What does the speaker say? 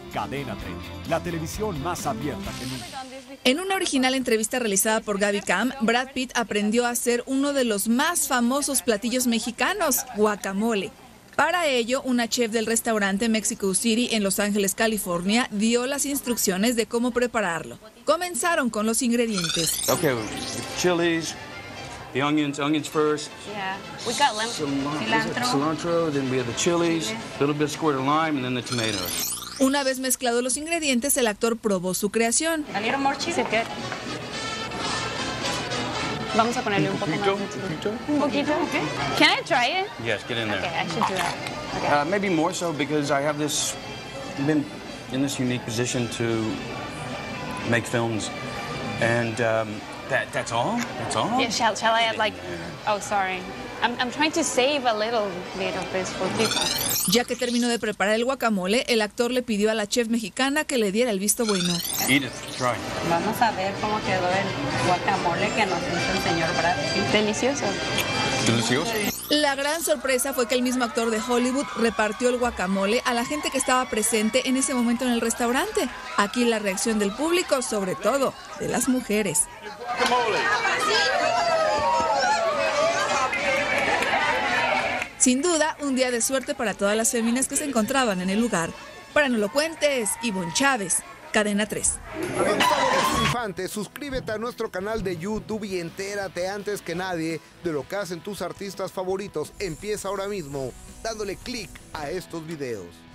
Cadena 30, la televisión más abierta que nunca. En una original entrevista realizada por Gaby Cam, Brad Pitt aprendió a hacer uno de los más famosos platillos mexicanos, guacamole. Para ello, una chef del restaurante Mexico City en Los Ángeles, California, dio las instrucciones de cómo prepararlo. Comenzaron con los ingredientes. Okay, chilies, the onions first. Yeah, we got Cilantro, then we have the chilies, a little bit of squirt of lime, and then the tomatoes. Una vez mezclados los ingredientes, el actor probó su creación. A little more cheese. Vamos a ponerle un poco más. Un poquito. Okay. Can I try it? Yes, get in there. Okay, I should do that. Okay. Maybe more so because I have been in this unique position to make films, and that's all. That's all. Yeah, shall I add like? Oh, sorry. I'm trying to save a little bit of this for people. Ya que terminó de preparar el guacamole, el actor le pidió a la chef mexicana que le diera el visto bueno. Eat it, try. Vamos a ver cómo quedó el guacamole que nos hizo el señor Brad Pitt. Delicioso. Delicioso. La gran sorpresa fue que el mismo actor de Hollywood repartió el guacamole a la gente que estaba presente en ese momento en el restaurante. Aquí la reacción del público, sobre todo de las mujeres. Sin duda, un día de suerte para todas las féminas que se encontraban en el lugar. Para No Lo Cuentes, Ivonne Chávez, Cadena 3. Infante, suscríbete a nuestro canal de YouTube y entérate antes que nadie de lo que hacen tus artistas favoritos. Empieza ahora mismo dándole clic a estos videos.